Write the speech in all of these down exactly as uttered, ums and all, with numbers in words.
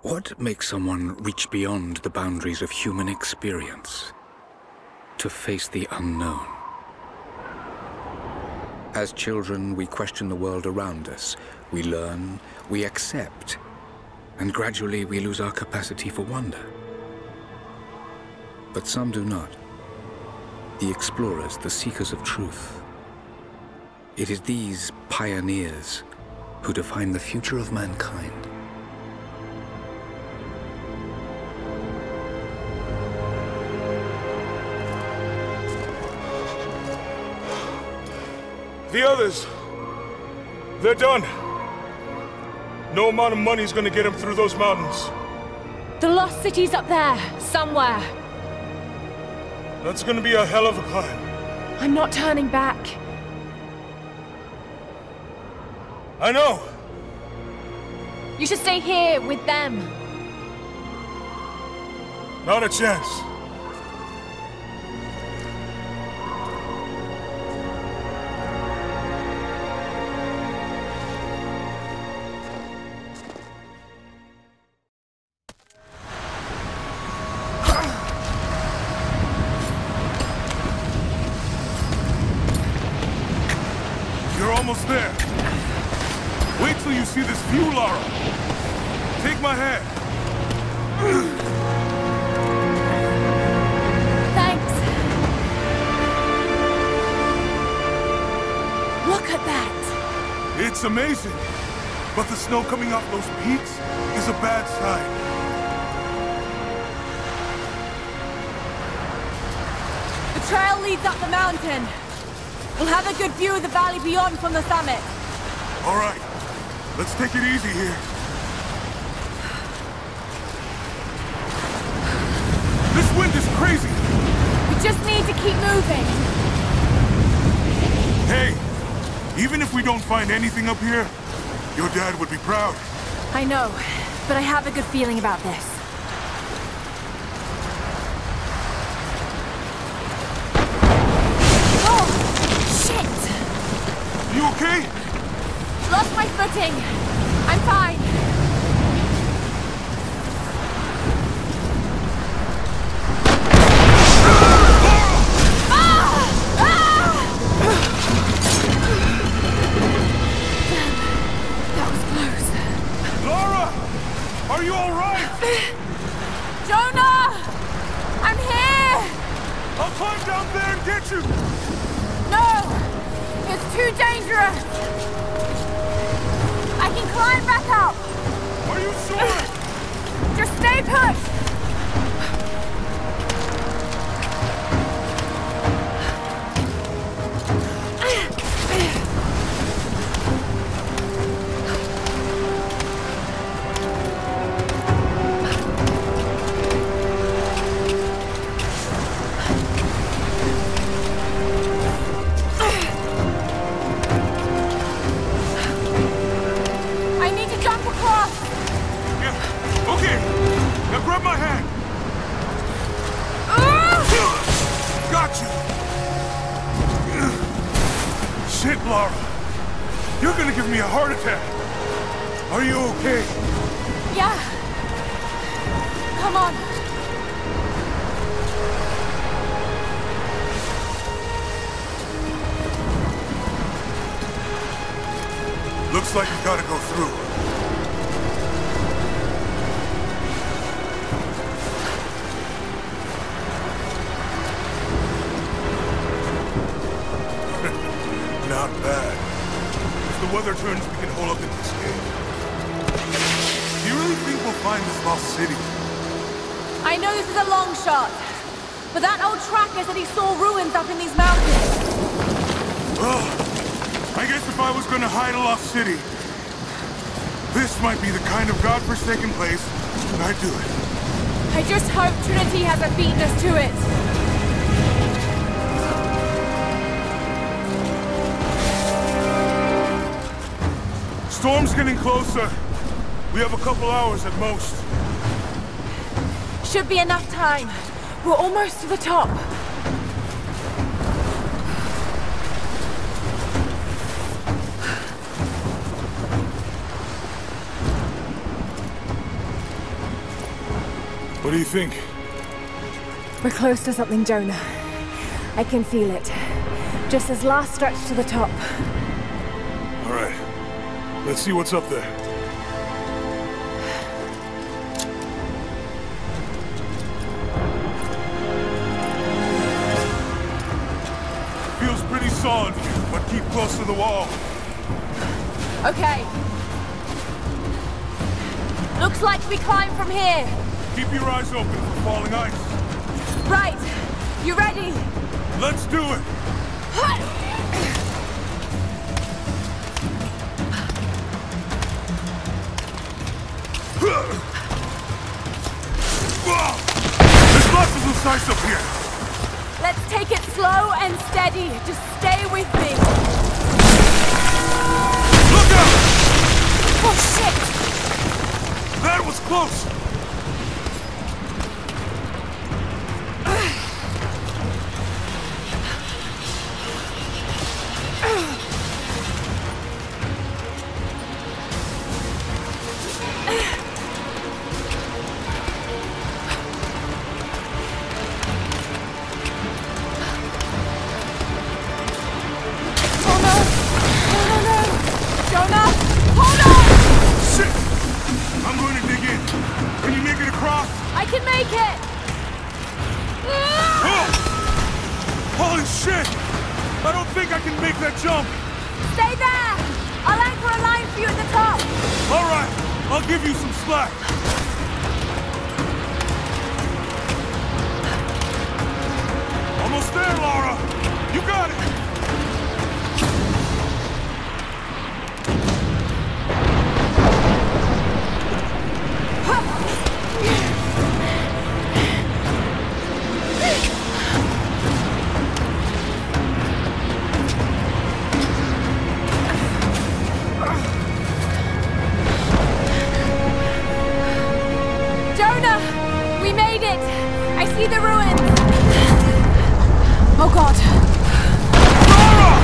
What makes someone reach beyond the boundaries of human experience to face the unknown? As children, we question the world around us. We learn, we accept, and gradually we lose our capacity for wonder. But some do not. The explorers, the seekers of truth. It is these pioneers who define the future of mankind. The others, they're done. No amount of money is gonna get them through those mountains. The lost city's up there, somewhere. That's gonna be a hell of a climb. I'm not turning back. I know. You should stay here with them. Not a chance. Almost there. Wait till you see this view, Lara. Take my hand. Thanks. Look at that. It's amazing. But the snow coming off those peaks is a bad sign. The trail leads up the mountain. We'll have a good view of the valley beyond from the summit. All right. Let's take it easy here. This wind is crazy. We just need to keep moving. Hey, even if we don't find anything up here, your dad would be proud. I know, but I have a good feeling about this. You okay? Lost my footing. I'm fine. Ah! Ah! Damn. That was close. Lara! Are you all right? Jonah! I'm here! I'll climb down there and get you! No! It's too dangerous! I can climb back up! Are you sure? Just stay put! Shit, Lara! You're gonna give me a heart attack! Are you okay? Yeah. Come on. Looks like we gotta go through. Not bad. If the weather turns, we can hold up in this cave. Do you really think we'll find this lost city? I know this is a long shot, but that old tracker said he saw ruins up in these mountains. Well, I guess if I was gonna hide a lost city, this might be the kind of godforsaken place I'd do it. I just hope Trinity hasn't beaten us to it. Storm's getting closer. We have a couple hours at most. Should be enough time. We're almost to the top. do you think? We're close to something, Jonah. I can feel it. Just this last stretch to the top. All right. Let's see what's up there. Feels pretty solid here, but keep close to the wall. Okay. Looks like we climb from here. Keep your eyes open for falling ice. Right. You ready? Let's do it! There's lots of loose ice up here. Let's take it slow and steady. Just stay with me. Look out! Oh, shit! That was close! Almost there, Lara! You got it! See the ruins! Oh God! Lara!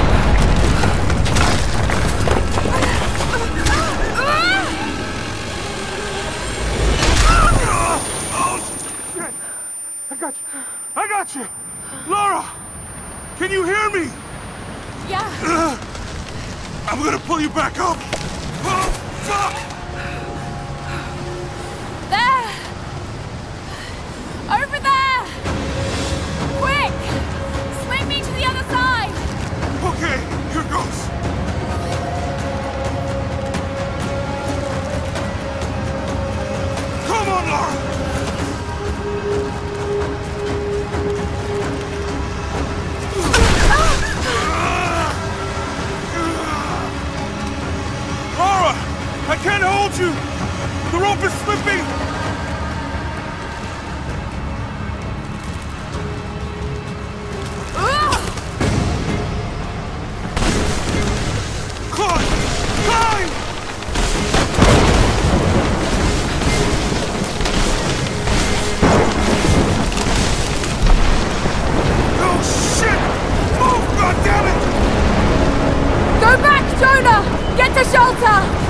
Oh, shit! I got you! I got you! Lara! Can you hear me? Yeah. I'm gonna pull you back up! Oh, fuck! Over there! Quick! Swing me to the other side! Okay, here goes. Come on, Lara! Lara! I can't hold you! The rope is slipping! Go back, Jonah! Get to shelter!